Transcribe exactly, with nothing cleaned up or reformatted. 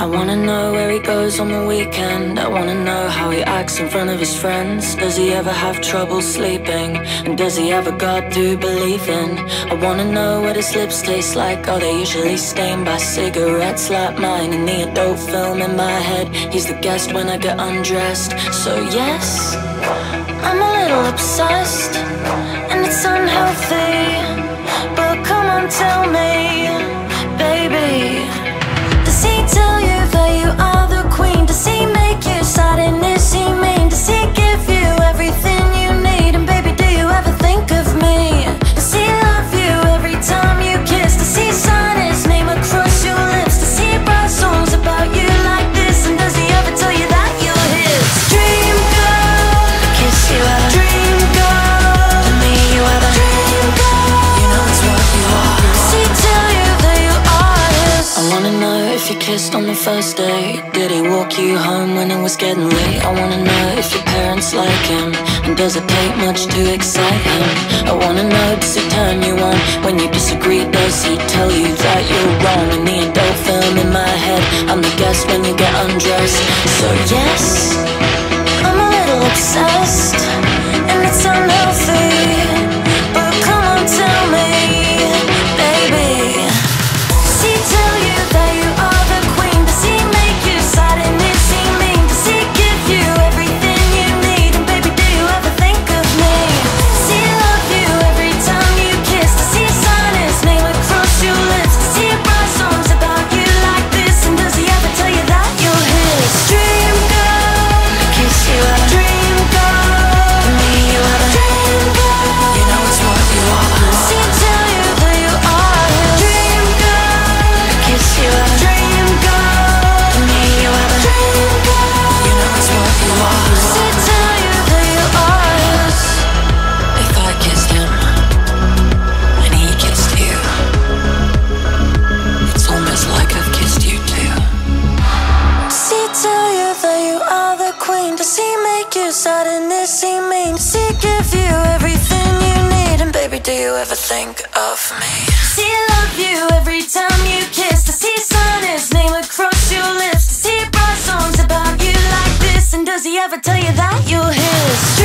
I wanna know where he goes on the weekend. I wanna know how he acts in front of his friends. Does he ever have trouble sleeping? And does he have a God to believe in? I wanna know what his lips taste like. Are they usually stained by cigarettes like mine? In the adult film in my head, he's the guest when I get undressed. So yes, I'm a little obsessed, and it's unhealthy. But come on, tell me, baby, does he tell you that you are the queen? Does he make you sad and is he mean? Does he give you everything you need? And baby, do you ever think of me? Does he love you every time you kiss? Does he sign his name across your lips? Does he write songs about you like this? And does he ever tell you that you're his dream girl? Kiss you at a dream girl. To me you are the dream girl. You know it's what you are. Does he tell you that you are his? I wanna know if you kissed on the first day. Did he walk you home when it was getting late? I wanna know if your parents like him, and does it take much to excite him? I wanna know, does he turn you on when you disagree? Does he tell you that you're wrong? In the adult film in my head, I'm the guest when you get undressed. So yes, I'm a little obsessed, and it's unhealthy. But come on, tell me, baby, does he tell you that you are the queen? Does he make you sad and is he mean? Does he give you everything you need? And baby, do you ever think of me? Does he love you every time you kiss? Does he sign his name across your lips? Does he write songs about you like this? And does he ever tell you that you're his dream girl? Kiss you at a dream girl. For me, you are the dream girl. You know it's what you are. Does he tell you that you are his dream girl? Kiss you at a dream girl. For me, you are the dream girl. You know it's what you are. Does he tell you that you are his? If I kissed him and he kissed you, it's almost like I've kissed you too. Does he tell you that you are the queen? Does he make you sad and is he mean? Does he give you everything you need? And baby, do you ever think of me? Does he love you every time you kiss? Does he sign his name across your lips? Does he write songs about you like this? And does he ever tell you that you're his?